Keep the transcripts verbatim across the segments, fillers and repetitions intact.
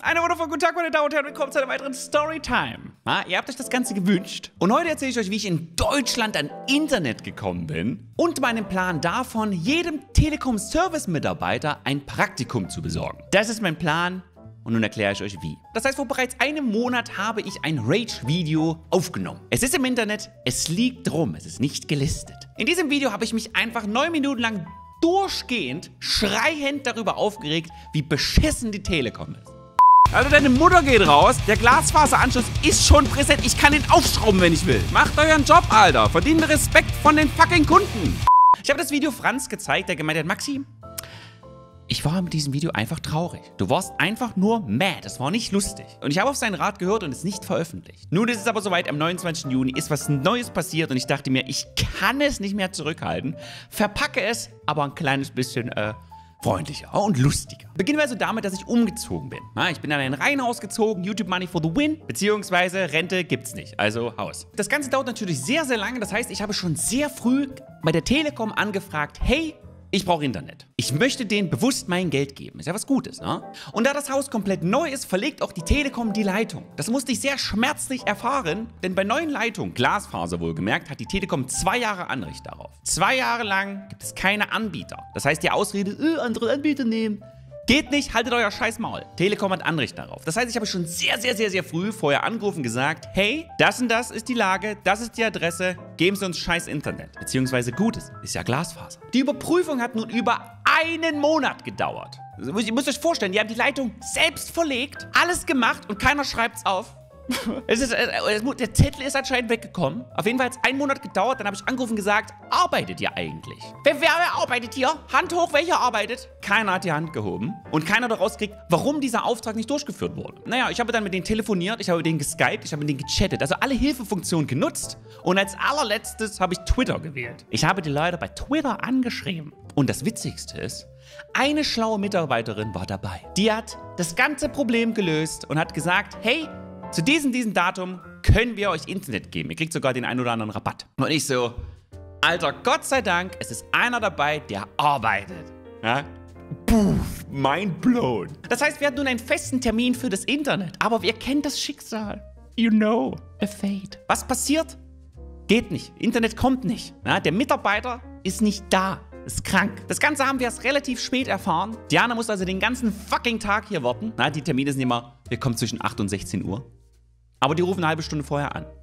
Einen wundervollen guten Tag, meine Damen und Herren. Willkommen zu einer weiteren Storytime. Na, ihr habt euch das Ganze gewünscht. Und heute erzähle ich euch, wie ich in Deutschland an Internet gekommen bin und meinen Plan davon, jedem Telekom-Service-Mitarbeiter ein Praktikum zu besorgen. Das ist mein Plan. Und nun erkläre ich euch wie. Das heißt, vor bereits einem Monat habe ich ein Rage-Video aufgenommen. Es ist im Internet, es liegt rum, es ist nicht gelistet. In diesem Video habe ich mich einfach neun Minuten lang durchgehend schreiend darüber aufgeregt, wie beschissen die Telekom ist. Also deine Mutter geht raus, der Glasfaseranschluss ist schon präsent, ich kann ihn aufschrauben, wenn ich will. Macht euren Job, Alter, verdient Respekt von den fucking Kunden. Ich habe das Video Franz gezeigt, der gemeint hat, Maxi, ich war mit diesem Video einfach traurig. Du warst einfach nur mad. Es war nicht lustig. Und ich habe auf seinen Rat gehört und es nicht veröffentlicht. Nun ist es aber soweit, am neunundzwanzigsten Juni ist was Neues passiert und ich dachte mir, ich kann es nicht mehr zurückhalten. Verpacke es, aber ein kleines bisschen, äh, freundlicher und lustiger. Beginnen wir also damit, dass ich umgezogen bin. Na, ich bin in ein Reihenhaus gezogen, YouTube Money for the win, beziehungsweise Rente gibt's nicht, also Haus. Das Ganze dauert natürlich sehr, sehr lange. Das heißt, ich habe schon sehr früh bei der Telekom angefragt, hey, ich brauche Internet. Ich möchte denen bewusst mein Geld geben. Ist ja was Gutes, ne? Und da das Haus komplett neu ist, verlegt auch die Telekom die Leitung. Das musste ich sehr schmerzlich erfahren, denn bei neuen Leitungen, Glasfaser wohlgemerkt, hat die Telekom zwei Jahre Anrecht darauf. Zwei Jahre lang gibt es keine Anbieter. Das heißt, die Ausrede, äh, andere Anbieter nehmen, geht nicht, haltet euer scheiß Maul. Telekom hat Anrecht darauf. Das heißt, ich habe schon sehr, sehr, sehr, sehr früh vorher angerufen und gesagt, hey, das und das ist die Lage, das ist die Adresse, geben Sie uns scheiß Internet. Beziehungsweise Gutes, ist ja Glasfaser. Die Überprüfung hat nun über einen Monat gedauert. Ihr müsst euch vorstellen, die haben die Leitung selbst verlegt, alles gemacht und keiner schreibt's auf. Es ist, der Zettel ist anscheinend weggekommen. Auf jeden Fall hat es einen Monat gedauert. Dann habe ich angerufen und gesagt, arbeitet ihr eigentlich? Wer, wer, wer arbeitet hier? Hand hoch, welcher arbeitet? Keiner hat die Hand gehoben. Und keiner hat rausgekriegt, warum dieser Auftrag nicht durchgeführt wurde. Naja, ich habe dann mit denen telefoniert, ich habe mit denen geskypt, ich habe mit denen gechattet. Also alle Hilfefunktionen genutzt. Und als allerletztes habe ich Twitter gewählt. Ich habe die Leute bei Twitter angeschrieben. Und das Witzigste ist, eine schlaue Mitarbeiterin war dabei. Die hat das ganze Problem gelöst und hat gesagt, hey, zu diesem, diesem Datum können wir euch Internet geben. Ihr kriegt sogar den einen oder anderen Rabatt. Und ich so, Alter, Gott sei Dank, es ist einer dabei, der arbeitet. Ja? Puh, mind blown. Das heißt, wir hatten nun einen festen Termin für das Internet. Aber wir kennen das Schicksal. You know, a fate. Was passiert? Geht nicht. Internet kommt nicht. Ja? Der Mitarbeiter ist nicht da. Ist krank. Das Ganze haben wir erst relativ spät erfahren. Diana muss also den ganzen fucking Tag hier warten. Na, die Termine sind immer, wir kommen zwischen acht und sechzehn Uhr. Aber die rufen eine halbe Stunde vorher an.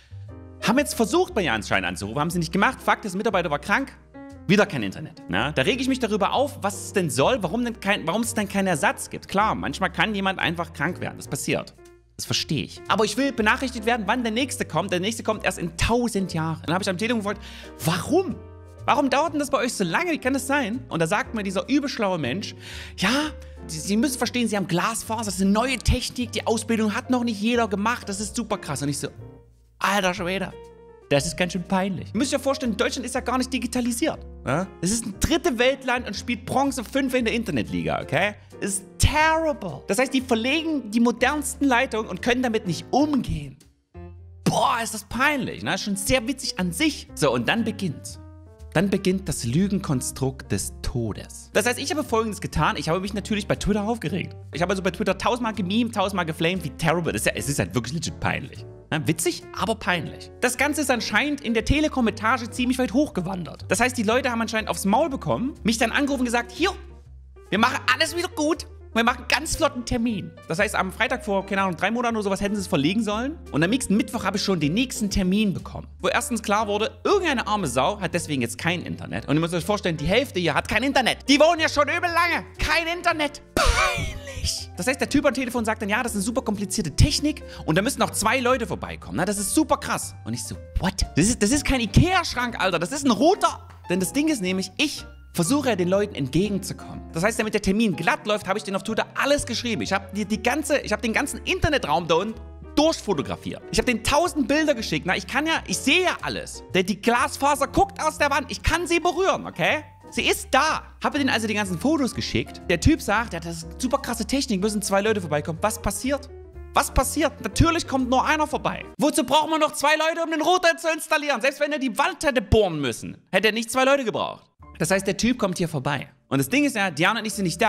Haben jetzt versucht, bei ihr anscheinend anzurufen, haben sie nicht gemacht. Fakt ist, der Mitarbeiter war krank. Wieder kein Internet. Na, da rege ich mich darüber auf, was es denn soll, warum, denn kein, warum es dann keinen Ersatz gibt. Klar, manchmal kann jemand einfach krank werden. Das passiert. Das verstehe ich. Aber ich will benachrichtigt werden, wann der nächste kommt. Der nächste kommt erst in tausend Jahren. Dann habe ich am Telefon gefragt, warum? Warum dauert denn das bei euch so lange? Wie kann das sein? Und da sagt mir dieser übelschlaue Mensch, ja, Sie müssen verstehen, Sie haben Glasfaser, das ist eine neue Technik, die Ausbildung hat noch nicht jeder gemacht, das ist super krass. Und ich so, alter Schwede, das ist ganz schön peinlich. Ihr müsst euch ja vorstellen, Deutschland ist ja gar nicht digitalisiert. Es ist ein dritte Weltland und spielt Bronze fünf in der Internetliga, okay? Das ist terrible. Das heißt, die verlegen die modernsten Leitungen und können damit nicht umgehen. Boah, ist das peinlich. Das ist schon sehr witzig an sich. So, und dann beginnt's. Dann beginnt das Lügenkonstrukt des Todes. Das heißt, ich habe Folgendes getan. Ich habe mich natürlich bei Twitter aufgeregt. Ich habe also bei Twitter tausendmal gemimt, tausendmal geflamed, wie terrible. Das ist ja, es ist halt wirklich legit peinlich. Ja, witzig, aber peinlich. Das Ganze ist anscheinend in der Telekom-Etage ziemlich weit hochgewandert. Das heißt, die Leute haben anscheinend aufs Maul bekommen, mich dann angerufen und gesagt, hier, wir machen alles wieder gut. Wir machen ganz flotten Termin. Das heißt, am Freitag vor, keine Ahnung, drei Monaten oder sowas hätten sie es verlegen sollen. Und am nächsten Mittwoch habe ich schon den nächsten Termin bekommen. Wo erstens klar wurde, irgendeine arme Sau hat deswegen jetzt kein Internet. Und ihr müsst euch vorstellen, die Hälfte hier hat kein Internet. Die wohnen ja schon übel lange. Kein Internet. Peinlich. Das heißt, der Typ am Telefon sagt dann, ja, das ist eine super komplizierte Technik. Und da müssen noch zwei Leute vorbeikommen. Na, das ist super krass. Und ich so, what? Das ist, das ist kein Ikea-Schrank, Alter. Das ist ein Router. Denn das Ding ist nämlich, ich versuche ja den Leuten entgegenzukommen. Das heißt, damit der Termin glatt läuft, habe ich denen auf Twitter alles geschrieben. Ich habe die, die ganze, ich habe den ganzen Internetraum da unten durchfotografiert. Ich habe denen tausend Bilder geschickt. Na, ich kann ja, ich sehe ja alles. Der, die Glasfaser guckt aus der Wand. Ich kann sie berühren, okay? Sie ist da. Habe denen also die ganzen Fotos geschickt. Der Typ sagt, ja, das ist super krasse Technik, müssen zwei Leute vorbeikommen. Was passiert? Was passiert? Natürlich kommt nur einer vorbei. Wozu braucht man noch zwei Leute, um den Router zu installieren? Selbst wenn er die Wand hätte bohren müssen, hätte er nicht zwei Leute gebraucht. Das heißt, der Typ kommt hier vorbei. Und das Ding ist ja, Diana und ich sind nicht da.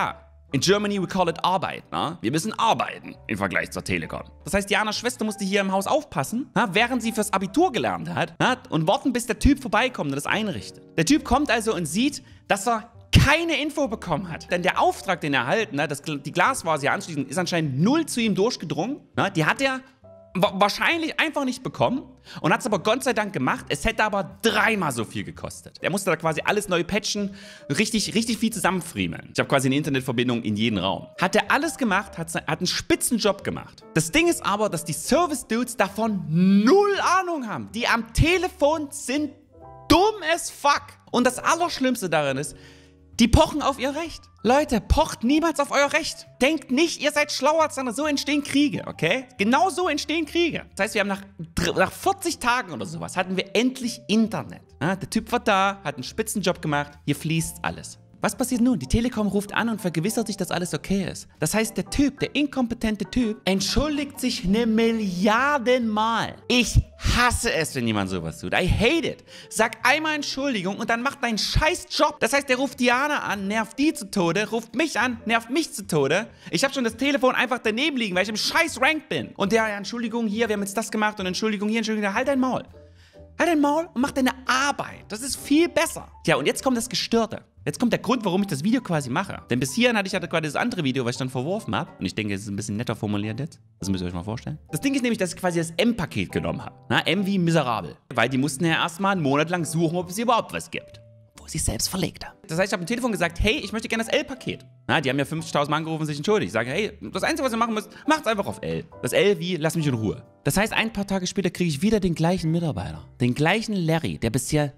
In Germany we call it Arbeit, ne? Wir müssen arbeiten im Vergleich zur Telekom. Das heißt, Dianas Schwester musste hier im Haus aufpassen, na, während sie fürs Abitur gelernt hat, na, und warten, bis der Typ vorbeikommt und das einrichtet. Der Typ kommt also und sieht, dass er keine Info bekommen hat. Denn der Auftrag, den er erhalten hat, das, die Glasfaser hier anschließend, ist anscheinend null zu ihm durchgedrungen. Na, die hat er wahrscheinlich einfach nicht bekommen und hat es aber Gott sei Dank gemacht. Es hätte aber dreimal so viel gekostet. Er musste da quasi alles neu patchen, richtig, richtig viel zusammenfriemeln. Ich habe quasi eine Internetverbindung in jeden Raum. Hat er alles gemacht, hat, hat einen spitzen Job gemacht. Das Ding ist aber, dass die Service-Dudes davon null Ahnung haben. Die am Telefon sind dumm as fuck. Und das Allerschlimmste daran ist, die pochen auf ihr Recht. Leute, pocht niemals auf euer Recht. Denkt nicht, ihr seid schlauer als andere. So entstehen Kriege, okay? Genau so entstehen Kriege. Das heißt, wir haben nach, nach vierzig Tagen oder sowas, hatten wir endlich Internet. Ja, der Typ war da, hat einen Spitzenjob gemacht, hier fließt alles. Was passiert nun? Die Telekom ruft an und vergewissert sich, dass alles okay ist. Das heißt, der Typ, der inkompetente Typ, entschuldigt sich eine Milliarden Mal. Ich hasse es, wenn jemand sowas tut. I hate it. Sag einmal Entschuldigung und dann macht deinen scheiß Job. Das heißt, der ruft Diana an, nervt die zu Tode, ruft mich an, nervt mich zu Tode. Ich habe schon das Telefon einfach daneben liegen, weil ich im scheiß Rank bin. Und der, ja, Entschuldigung hier, wir haben jetzt das gemacht und Entschuldigung hier, Entschuldigung, halt dein Maul. Halt dein Maul und mach deine Arbeit. Das ist viel besser. Tja, und jetzt kommt das Gestörte. Jetzt kommt der Grund, warum ich das Video quasi mache. Denn bis hierhin hatte ich ja quasi das andere Video, was ich dann verworfen habe. Und ich denke, es ist ein bisschen netter formuliert jetzt. Das müsst ihr euch mal vorstellen. Das Ding ist nämlich, dass ich quasi das M-Paket genommen habe. Na, M wie miserabel. Weil die mussten ja erstmal einen Monat lang suchen, ob es hier überhaupt was gibt. Wo sie es selbst verlegt haben. Das heißt, ich habe am Telefon gesagt, hey, ich möchte gerne das L-Paket. Na, die haben ja fünfzigtausend Mal angerufen und sich entschuldigt. Ich sage, hey, das Einzige, was ihr machen müsst, macht's einfach auf L. Das L wie, lass mich in Ruhe. Das heißt, ein paar Tage später kriege ich wieder den gleichen Mitarbeiter. Den gleichen Larry, der bisher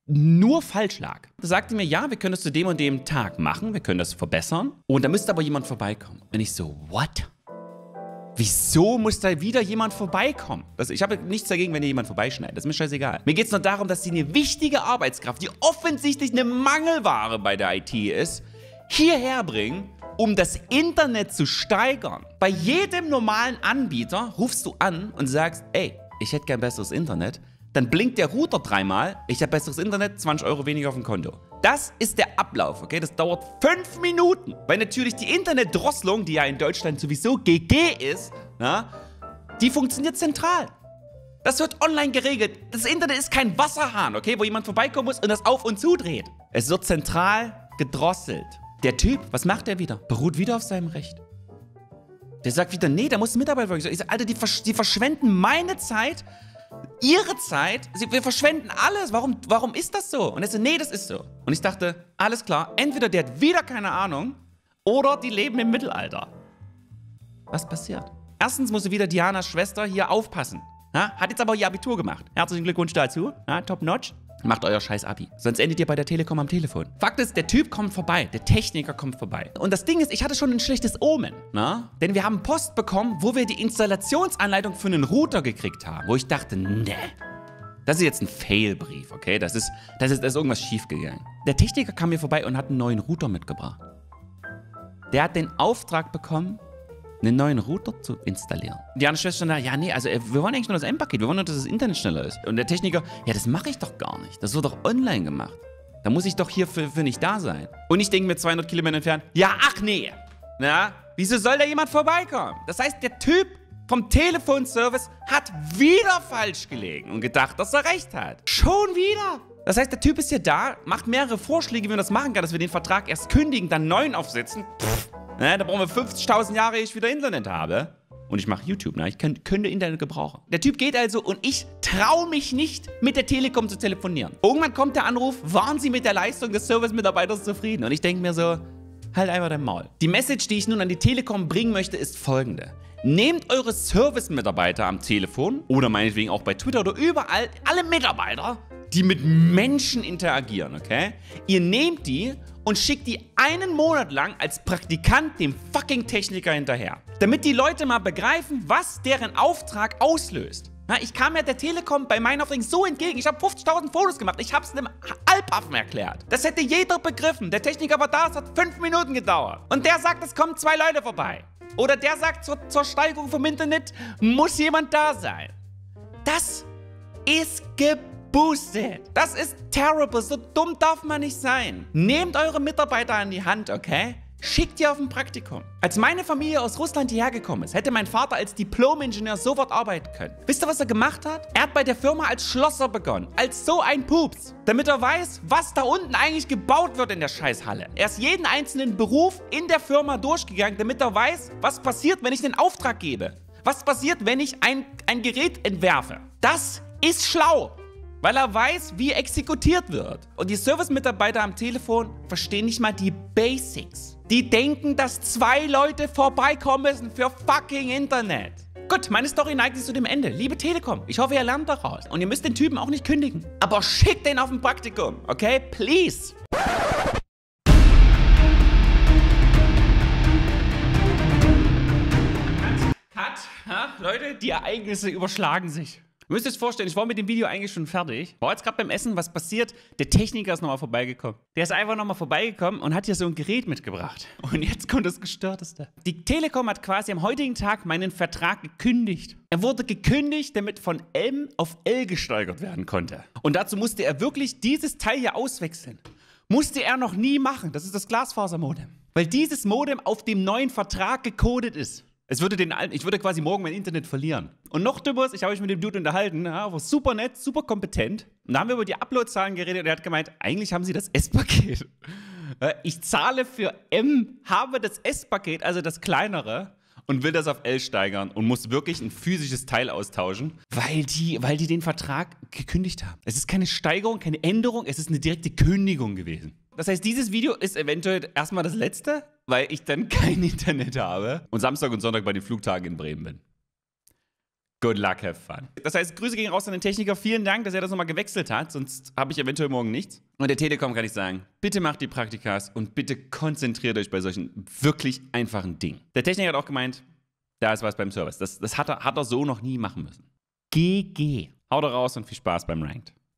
nur falsch lag. Da sagte mir, ja, wir können das zu dem und dem Tag machen, wir können das verbessern. Und da müsste aber jemand vorbeikommen. Und ich so, what? Wieso muss da wieder jemand vorbeikommen? Also ich habe nichts dagegen, wenn hier jemand vorbeischneidet. Das ist mir scheißegal. Mir geht es nur darum, dass sie eine wichtige Arbeitskraft, die offensichtlich eine Mangelware bei der I T ist, hierher bringen, um das Internet zu steigern. Bei jedem normalen Anbieter rufst du an und sagst, ey, ich hätte gern besseres Internet. Dann blinkt der Router dreimal, ich habe besseres Internet, zwanzig Euro weniger auf dem Konto. Das ist der Ablauf, okay? Das dauert fünf Minuten. Weil natürlich die Internetdrosselung, die ja in Deutschland sowieso G G ist, na, die funktioniert zentral. Das wird online geregelt. Das Internet ist kein Wasserhahn, okay? Wo jemand vorbeikommen muss und das auf und zudreht. Es wird zentral gedrosselt. Der Typ, was macht er wieder? Beruht wieder auf seinem Recht. Der sagt wieder, nee, da muss ein Mitarbeiter. Ich sage, Alter, die, versch die verschwenden meine Zeit, ihre Zeit, sie, wir verschwenden alles. Warum, warum ist das so? Und er so, nee, das ist so. Und ich dachte, alles klar, entweder der hat wieder keine Ahnung oder die leben im Mittelalter. Was passiert? Erstens musste wieder Dianas Schwester hier aufpassen. Ja, hat jetzt aber ihr Abitur gemacht. Herzlichen Glückwunsch dazu. Ja, top notch. Macht euer scheiß Abi. Sonst endet ihr bei der Telekom am Telefon. Fakt ist, der Typ kommt vorbei. Der Techniker kommt vorbei. Und das Ding ist, ich hatte schon ein schlechtes Omen. Na? Denn wir haben Post bekommen, wo wir die Installationsanleitung für einen Router gekriegt haben. Wo ich dachte, nee. Das ist jetzt ein Fail-Brief, okay? Das ist, das ist, da ist irgendwas schiefgegangen. Der Techniker kam mir vorbei und hat einen neuen Router mitgebracht. Der hat den Auftrag bekommen, einen neuen Router zu installieren. Die andere Schwester stand da, ja, nee, also wir wollen eigentlich nur das M-Paket, wir wollen nur, dass das Internet schneller ist. Und der Techniker, ja, das mache ich doch gar nicht. Das wird doch online gemacht. Da muss ich doch hier für, für nicht da sein. Und ich denke mir zweihundert Kilometer entfernt, ja, ach nee. Na, wieso soll da jemand vorbeikommen? Das heißt, der Typ vom Telefonservice hat wieder falsch gelegen und gedacht, dass er recht hat. Schon wieder. Das heißt, der Typ ist hier da, macht mehrere Vorschläge, wie man das machen kann, dass wir den Vertrag erst kündigen, dann neuen aufsetzen. Pff. Na, da brauchen wir fünfzigtausend Jahre, ehe ich wieder Internet habe. Und ich mache YouTube, ne? Ich könnt, könnte Internet gebrauchen. Der Typ geht also und ich traue mich nicht, mit der Telekom zu telefonieren. Irgendwann kommt der Anruf, waren Sie mit der Leistung des Service-Mitarbeiters zufrieden? Und ich denke mir so, halt einfach dein Maul. Die Message, die ich nun an die Telekom bringen möchte, ist folgende. Nehmt eure Service-Mitarbeiter am Telefon oder meinetwegen auch bei Twitter oder überall, alle Mitarbeiter, die mit Menschen interagieren, okay? Ihr nehmt die und schickt die einen Monat lang als Praktikant dem fucking Techniker hinterher. Damit die Leute mal begreifen, was deren Auftrag auslöst. Na, ich kam ja der Telekom bei meinen Aufträgen so entgegen. Ich habe fünfzigtausend Fotos gemacht. Ich habe es einem Alpaffen erklärt. Das hätte jeder begriffen. Der Techniker war da, es hat fünf Minuten gedauert. Und der sagt, es kommen zwei Leute vorbei. Oder der sagt, zur, zur Steigerung vom Internet muss jemand da sein. Das ist geboostet. Das ist terrible. So dumm darf man nicht sein. Nehmt eure Mitarbeiter an die Hand, okay? schickt ihr auf ein Praktikum. Als meine Familie aus Russland hierher gekommen ist, hätte mein Vater als Diplom-Ingenieur sofort arbeiten können. Wisst ihr, was er gemacht hat? Er hat bei der Firma als Schlosser begonnen. Als so ein Pups. Damit er weiß, was da unten eigentlich gebaut wird in der Scheißhalle. Er ist jeden einzelnen Beruf in der Firma durchgegangen, damit er weiß, was passiert, wenn ich den Auftrag gebe. Was passiert, wenn ich ein, ein Gerät entwerfe. Das ist schlau. Weil er weiß, wie exekutiert wird. Und die Service-Mitarbeiter am Telefon verstehen nicht mal die Basics. Die denken, dass zwei Leute vorbeikommen müssen für fucking Internet. Gut, meine Story neigt sich zu dem Ende. Liebe Telekom, ich hoffe, ihr lernt daraus. Und ihr müsst den Typen auch nicht kündigen. Aber schickt den auf ein Praktikum, okay? Please. Cut. Ha? Leute, die Ereignisse überschlagen sich. Ihr müsst euch vorstellen, ich war mit dem Video eigentlich schon fertig. War jetzt gerade beim Essen, was passiert? Der Techniker ist nochmal vorbeigekommen. Der ist einfach nochmal vorbeigekommen und hat hier so ein Gerät mitgebracht. Und jetzt kommt das Gestörteste. Die Telekom hat quasi am heutigen Tag meinen Vertrag gekündigt. Er wurde gekündigt, damit von M auf L gesteigert werden konnte. Und dazu musste er wirklich dieses Teil hier auswechseln. Musste er noch nie machen. Das ist das Glasfasermodem. Weil dieses Modem auf dem neuen Vertrag gecodet ist. Es würde den alten, ich würde quasi morgen mein Internet verlieren. Und noch dümmer ist, ich habe mich mit dem Dude unterhalten, ja, war super nett, super kompetent. Und da haben wir über die Uploadzahlen geredet und er hat gemeint, eigentlich haben sie das S-Paket. Ich zahle für M, habe das S-Paket, also das kleinere, und will das auf L steigern und muss wirklich ein physisches Teil austauschen, weil die, weil die den Vertrag gekündigt haben. Es ist keine Steigerung, keine Änderung, es ist eine direkte Kündigung gewesen. Das heißt, dieses Video ist eventuell erstmal das letzte, weil ich dann kein Internet habe und Samstag und Sonntag bei den Flugtagen in Bremen bin. Good luck, have fun. Das heißt, Grüße gehen raus an den Techniker. Vielen Dank, dass er das nochmal gewechselt hat, sonst habe ich eventuell morgen nichts. Und der Telekom kann ich sagen, bitte macht die Praktikas und bitte konzentriert euch bei solchen wirklich einfachen Dingen. Der Techniker hat auch gemeint, da ist was beim Service. Das, das hat, er, hat er so noch nie machen müssen. G G. Haut raus und viel Spaß beim Ranked.